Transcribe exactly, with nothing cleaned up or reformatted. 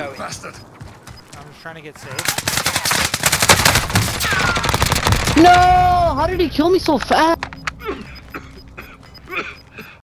going. Bastard. I'm just trying to get safe. No! How did he kill me so fast?